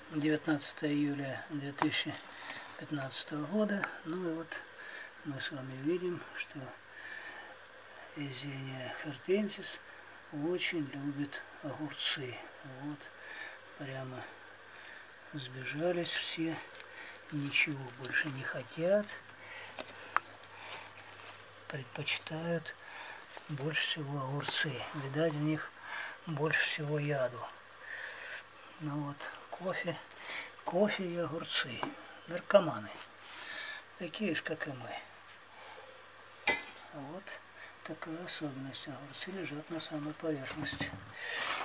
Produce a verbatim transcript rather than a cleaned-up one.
девятнадцатое июля две тысячи пятнадцатого года. Ну и вот мы с вами видим, что Есения хартенсис очень любит огурцы. Вот, прямо сбежались все, ничего больше не хотят, предпочитают больше всего огурцы. Видать, в них больше всего яду. Ну вот, кофе, кофе и огурцы. Наркоманы. Такие же, как и мы. Вот такая особенность. Огурцы лежат на самой поверхности.